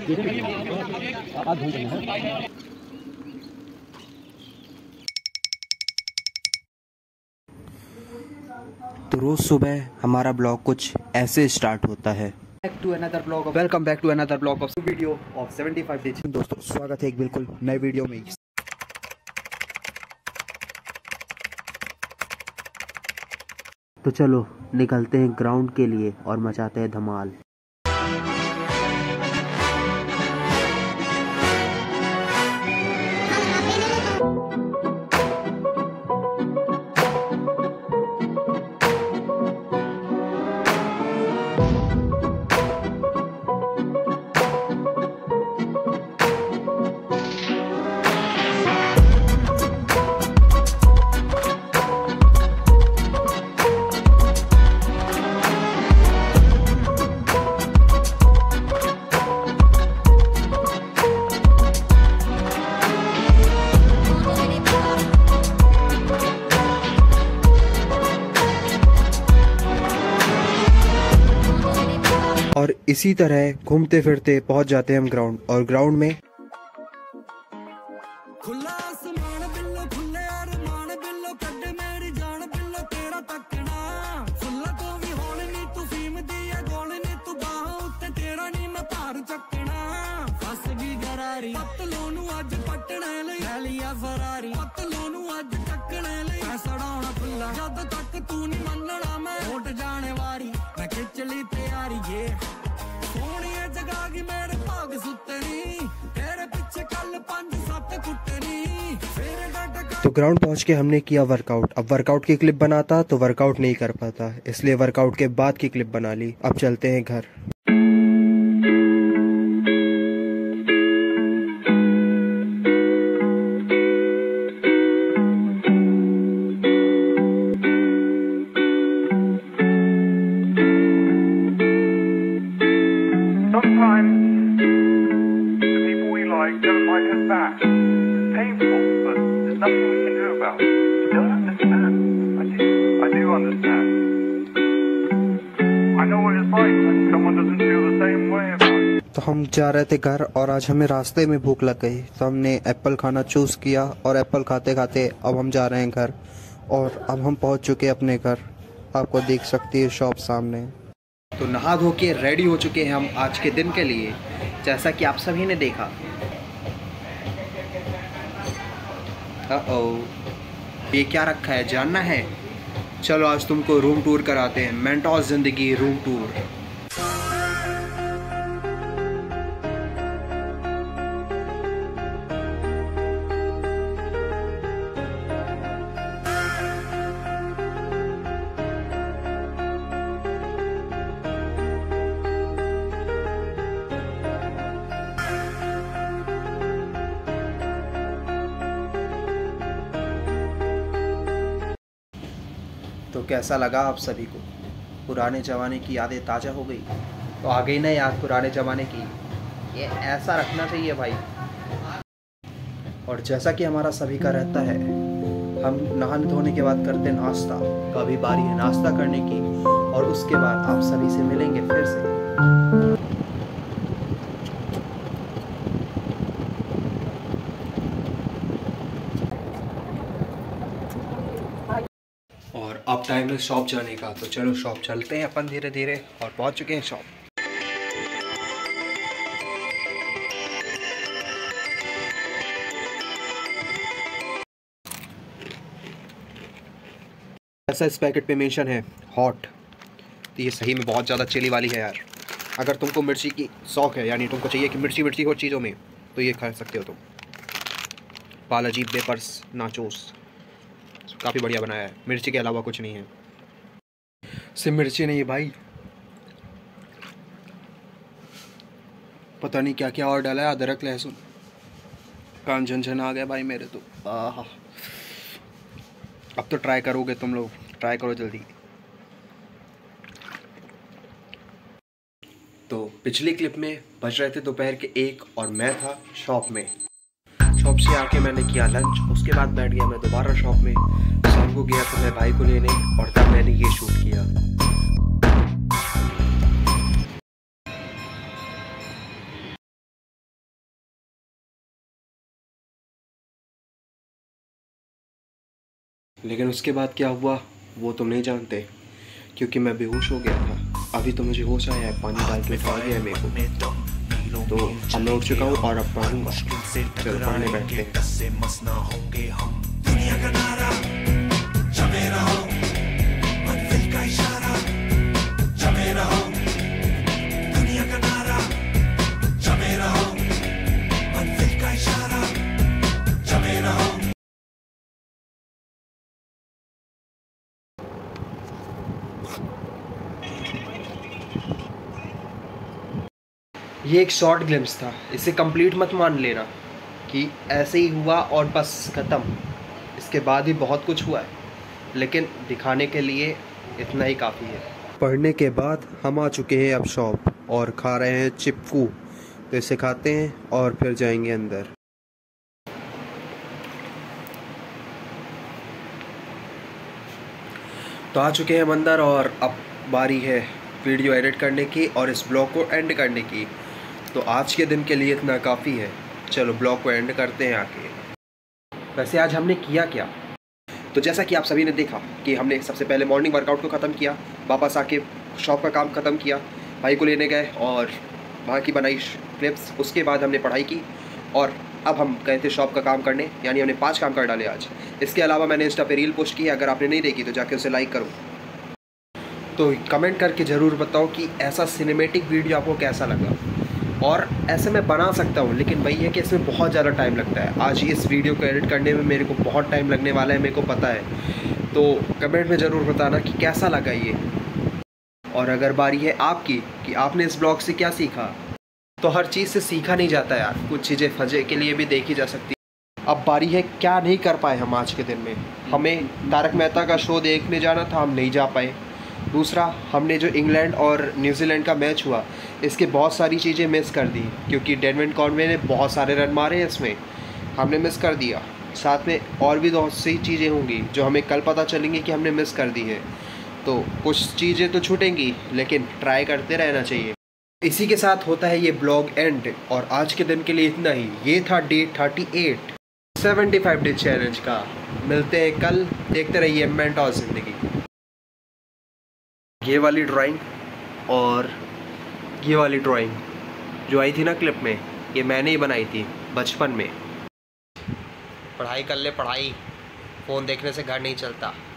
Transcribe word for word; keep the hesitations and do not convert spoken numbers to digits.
तो रोज सुबह हमारा ब्लॉग कुछ ऐसे स्टार्ट होता है। Back to another blog of welcome back to another blog of video of seventy five days. दोस्तों स्वागत है एक बिल्कुल नए वीडियो में। तो चलो निकलते हैं ग्राउंड के लिए और मचाते हैं धमाल। और इसी तरह घूमते फिरते पहुंच जाते हैं हम ग्राउंड। और ग्राउंड में खुला आसमान बिल्लो खुले अरमान बिल्लो कड्डे मेरी जान बिल्लो तेरा तकना फुल्ला तो भी होल नी तू फीम दी है गोल नी तू बाह उत्ते तेरा नी मैं भार चकना फस गई गरारी पतलोनू अज पटने लई ले लिया फरारी पतलोनू अज चकने लई मैं सड़ाउणा खुला जद तक तू नी मनना मैं उठ जाने वारी मैं खिच ली तैयारी ये सोनिए जगा की मेरे भाग सुतनी तेरे पीछे कल पंज सात कुटनी फिर डट तो ग्राउंड पहुंच के हमने किया वर्कआउट। अब वर्कआउट की क्लिप बनाता तो वर्कआउट नहीं कर पाता, इसलिए वर्कआउट के बाद की क्लिप बना ली। अब चलते हैं घर। Sometimes the people we like don't like us back. It's painful, but there's nothing we can do about it. You don't understand. I do. I do understand. I know what it's like when someone doesn't feel the same way about it. तो हम जा रहे थे घर और आज हमें रास्ते में भूख लग गई, तो हमने एप्पल खाना चूज किया और एप्पल खाते खाते अब हम जा रहे हैं घर। और अब हम पहुंच चुके हैं अपने घर। आपको देख सकती है शॉप सामने। तो नहा धो के रेडी हो चुके हैं हम आज के दिन के लिए, जैसा कि आप सभी ने देखा। ओ ये क्या रखा है जानना है? चलो आज तुमको रूम टूर कराते हैं। मेंटोस जिंदगी रूम टूर। तो कैसा लगा आप सभी को? पुराने ज़माने की यादें ताज़ा हो गई? तो आ गई ना याद पुराने ज़माने की। ये ऐसा रखना चाहिए भाई। और जैसा कि हमारा सभी का रहता है, हम नहाने धोने के बाद करते नाश्ता। तो अभी बारी है नाश्ता करने की और उसके बाद आप सभी से मिलेंगे फिर से। और अब टाइम है शॉप जाने का, तो चलो शॉप चलते हैं अपन धीरे धीरे। और पहुंच चुके हैं शॉप। ऐसा इस पैकेट पे मेंशन है हॉट, तो ये सही में बहुत ज़्यादा चिली वाली है यार। अगर तुमको मिर्ची की शौक है, यानी तुमको चाहिए कि मिर्ची मिर्ची हो चीज़ों में, तो ये खा सकते हो तुम। बालाजी बेपर्स नाचोस काफ़ी बढ़िया बनाया है, मिर्ची के अलावा कुछ नहीं है। सिर्फ मिर्ची नहीं है भाई, पता नहीं क्या क्या और डाला है। अदरक लहसुन, कान झनझन आ गया भाई मेरे तो। आहा, अब तो ट्राई करोगे तुम लोग, ट्राई करो जल्दी। तो पिछली क्लिप में बज रहे थे दोपहर के एक और मैं था शॉप में। शॉप से आके मैंने किया लंच, उसके बाद बैठ गया मैं दोबारा शॉप में। शाम को गया तो मैं भाई को लेने और तब मैंने ये शूट किया। लेकिन उसके बाद क्या हुआ वो तुम नहीं जानते, क्योंकि मैं बेहोश हो गया था। अभी तो मुझे होश आया है, पानी डाल के उठा गया मेरे को। तो अब मैं उठ चुका हूँ और अब पढ़ूंगा। चलो पढ़ने बैठते हैं। दुनिया का नारा जमे रहो, मंजिल का इशारा जमे रहो। दुनिया का नारा जमे रहो, मंजिल का इशारा जमे रहो। ये एक शॉर्ट ग्लिम्स था, इसे कंप्लीट मत मान लेना कि ऐसे ही हुआ और बस ख़त्म। इसके बाद ही बहुत कुछ हुआ है, लेकिन दिखाने के लिए इतना ही काफ़ी है। पढ़ने के बाद हम आ चुके हैं अब शॉप और खा रहे हैं चिपकू। तो इसे खाते हैं और फिर जाएंगे अंदर। तो आ चुके हैं हम अंदर और अब बारी है वीडियो एडिट करने की और इस ब्लॉग को एंड करने की। तो आज के दिन के लिए इतना काफ़ी है। चलो ब्लॉग को एंड करते हैं आके। वैसे आज हमने किया क्या? तो जैसा कि आप सभी ने देखा कि हमने सबसे पहले मॉर्निंग वर्कआउट को ख़त्म किया, वापस आके शॉप का काम ख़त्म किया, भाई को लेने गए और वहाँ की बनाई क्लिप्स। उसके बाद हमने पढ़ाई की और अब हम गए थे शॉप का काम करने, यानी हमने पाँच काम कर डाले आज। इसके अलावा मैंने इंस्टा पे रील पोस्ट की है, अगर आपने नहीं देखी तो जाके उसे लाइक करो। तो कमेंट करके ज़रूर बताओ कि ऐसा सिनेमेटिक वीडियो आपको कैसा लगा। और ऐसे मैं बना सकता हूँ, लेकिन वही है कि इसमें बहुत ज़्यादा टाइम लगता है। आज इस वीडियो को एडिट करने में मेरे को बहुत टाइम लगने वाला है, मेरे को पता है। तो कमेंट में ज़रूर बताना कि कैसा लगा ये। और अगर बारी है आपकी कि आपने इस ब्लॉग से क्या सीखा, तो हर चीज़ से सीखा नहीं जाता यार, कुछ चीज़ें मज़े के लिए भी देखी जा सकती है। अब बारी है क्या नहीं कर पाए हम आज के दिन में। हमें तारक मेहता का शो देखने जाना था, हम नहीं जा पाए। दूसरा, हमने जो इंग्लैंड और न्यूजीलैंड का मैच हुआ, इसके बहुत सारी चीज़ें मिस कर दी, क्योंकि डेविड कॉनवे ने बहुत सारे रन मारे हैं इसमें, हमने मिस कर दिया। साथ में और भी बहुत सी चीज़ें होंगी जो हमें कल पता चलेंगी कि हमने मिस कर दी है। तो कुछ चीज़ें तो छूटेंगी, लेकिन ट्राई करते रहना चाहिए। इसी के साथ होता है ये ब्लॉग एंड, और आज के दिन के लिए इतना ही। ये था day thirty eight seventy five day challenge का। मिलते हैं कल, देखते रहिए मेंटोस ज़िंदगी। ये वाली ड्राइंग और ये वाली ड्राइंग जो आई थी ना क्लिप में, ये मैंने ही बनाई थी बचपन में। पढ़ाई कर ले पढ़ाई, फ़ोन देखने से घर नहीं चलता।